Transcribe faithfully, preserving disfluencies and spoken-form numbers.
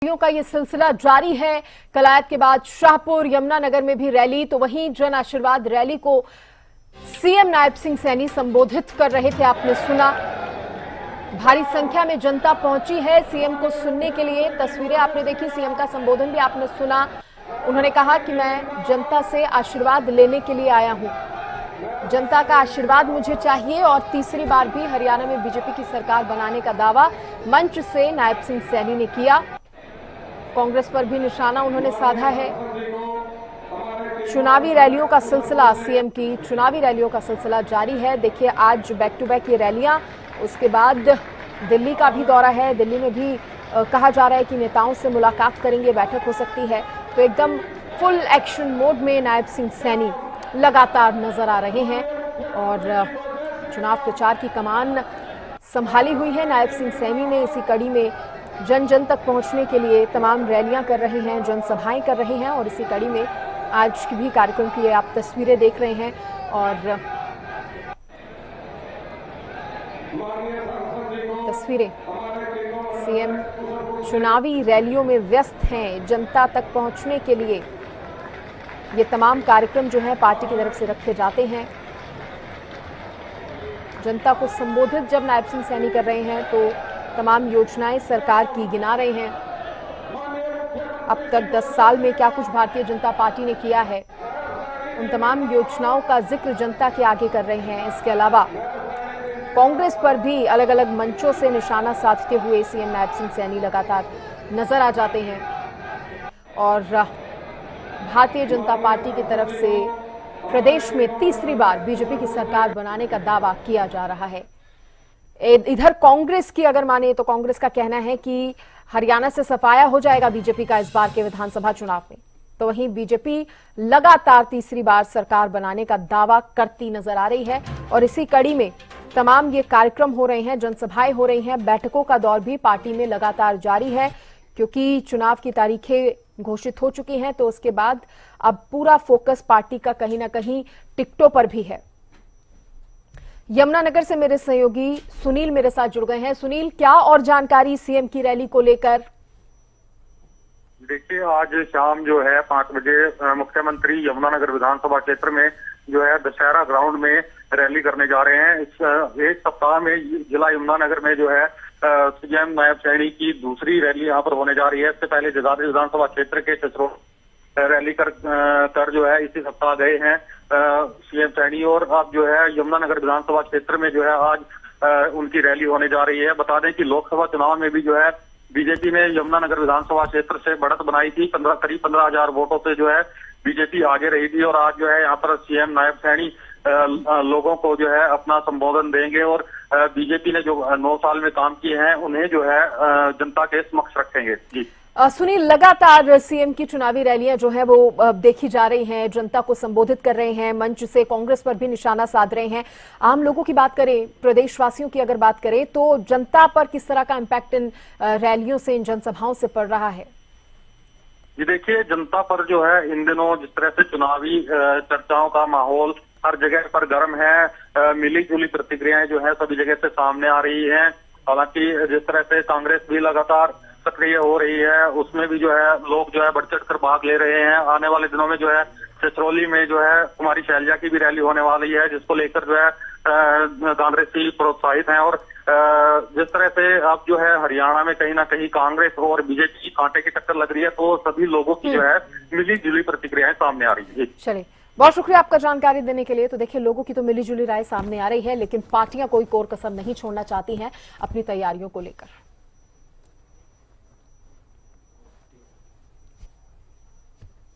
का ये सिलसिला जारी है। कलायत के बाद शाहपुर यमुनानगर में भी रैली, तो वहीं जन आशीर्वाद रैली को सीएम नायब सिंह सैनी संबोधित कर रहे थे। आपने सुना, भारी संख्या में जनता पहुंची है सीएम को सुनने के लिए। तस्वीरें आपने देखी, सीएम का संबोधन भी आपने सुना। उन्होंने कहा कि मैं जनता से आशीर्वाद लेने के लिए आया हूं, जनता का आशीर्वाद मुझे चाहिए और तीसरी बार भी हरियाणा में बीजेपी की सरकार बनाने का दावा मंच से नायब सिंह सैनी ने किया। कांग्रेस पर भी निशाना उन्होंने साधा है। चुनावी रैलियों का सिलसिला, सीएम की चुनावी रैलियों का सिलसिला जारी है। देखिए, आज बैक टू बैक ये रैलियां, उसके बाद दिल्ली का भी दौरा है। दिल्ली में भी आ, कहा जा रहा है कि नेताओं से मुलाकात करेंगे, बैठक हो सकती है। तो एकदम फुल एक्शन मोड में नायब सिंह सैनी लगातार नजर आ रहे हैं और चुनाव प्रचार की कमान संभाली हुई है नायब सिंह सैनी ने। इसी कड़ी में जन जन तक पहुंचने के लिए तमाम रैलियां कर रहे हैं, जनसभाएं कर रहे हैं और इसी कड़ी में आज की भी कार्यक्रम की आप तस्वीरें देख रहे हैं। और तस्वीरें, सीएम चुनावी रैलियों में व्यस्त हैं। जनता तक पहुंचने के लिए ये तमाम कार्यक्रम जो है पार्टी की तरफ से रखे जाते हैं। जनता को संबोधित जब नायब सिंह सैनी कर रहे हैं तो तमाम योजनाएं सरकार की गिना रहे हैं। अब तक दस साल में क्या कुछ भारतीय जनता पार्टी ने किया है, उन तमाम योजनाओं का जिक्र जनता के आगे कर रहे हैं। इसके अलावा कांग्रेस पर भी अलग अलग मंचों से निशाना साधते हुए सीएम नायब सिंह सैनी लगातार नजर आ जाते हैं और भारतीय जनता पार्टी की तरफ से प्रदेश में तीसरी बार बीजेपी की सरकार बनाने का दावा किया जा रहा है। इधर कांग्रेस की अगर माने तो कांग्रेस का कहना है कि हरियाणा से सफाया हो जाएगा बीजेपी का इस बार के विधानसभा चुनाव में। तो वहीं बीजेपी लगातार तीसरी बार सरकार बनाने का दावा करती नजर आ रही है और इसी कड़ी में तमाम ये कार्यक्रम हो रहे हैं, जनसभाएं हो रही हैं, बैठकों का दौर भी पार्टी में लगातार जारी है क्योंकि चुनाव की तारीखें घोषित हो चुकी हैं। तो उसके बाद अब पूरा फोकस पार्टी का कहीं ना कहीं टिकटों पर भी है। यमुनानगर से मेरे सहयोगी सुनील मेरे साथ जुड़ गए हैं। सुनील, क्या और जानकारी सीएम की रैली को लेकर? देखिए, आज शाम जो है पांच बजे मुख्यमंत्री यमुनानगर विधानसभा क्षेत्र में जो है दशहरा ग्राउंड में रैली करने जा रहे हैं। इस एक सप्ताह में जिला यमुनानगर में जो है सीएम नायब सैनी की दूसरी रैली यहाँ पर होने जा रही है। इससे पहले जगाधरी विधानसभा क्षेत्र के चचरो रैली कर कर जो है इसी सप्ताह गए हैं सीएम सैनी और अब जो है यमुनानगर विधानसभा क्षेत्र में जो है आज उनकी रैली होने जा रही है। बता दें कि लोकसभा चुनाव में भी जो है बीजेपी ने यमुनानगर विधानसभा क्षेत्र से बढ़त बनाई थी। पंद्रह करीब पंद्रह हजार वोटों से जो है बीजेपी आगे रही थी और आज जो है यहाँ पर सीएम नायब सैनी लोगों को जो है अपना संबोधन देंगे और बीजेपी ने जो नौ साल में काम किए हैं उन्हें जो है जनता के समक्ष रखेंगे। जी सुनील, लगातार सीएम की चुनावी रैलियां जो है वो देखी जा रही हैं, जनता को संबोधित कर रहे हैं, मंच से कांग्रेस पर भी निशाना साध रहे हैं। आम लोगों की बात करें, प्रदेशवासियों की अगर बात करें तो जनता पर किस तरह का इम्पैक्ट इन रैलियों से, इन जनसभाओं से पड़ रहा है? जी देखिए, जनता पर जो है इन दिनों जिस तरह से चुनावी चर्चाओं का माहौल हर जगह पर गर्म है, मिली जुली प्रतिक्रियाएं जो है सभी जगह से सामने आ रही हैं। हालांकि जिस तरह से कांग्रेस भी लगातार सक्रिय हो रही है उसमें भी जो है लोग जो है बढ़ चढ़ कर भाग ले रहे हैं। आने वाले दिनों में जो है छछरौली में जो है कुमारी शैलजा की भी रैली होने वाली है जिसको लेकर जो है कांग्रेसी प्रोत्साहित हैं और जिस तरह से अब जो है हरियाणा में कहीं ना कहीं कांग्रेस और बीजेपी की कांटे की टक्कर लग रही है तो सभी लोगों की जो है मिली जुली प्रतिक्रियाएं सामने आ रही है। चलिए, बहुत शुक्रिया आपका जानकारी देने के लिए। तो देखिए, लोगों की तो मिली जुली राय सामने आ रही है लेकिन पार्टियां कोई कोर कसर नहीं छोड़ना चाहती हैं अपनी तैयारियों को लेकर।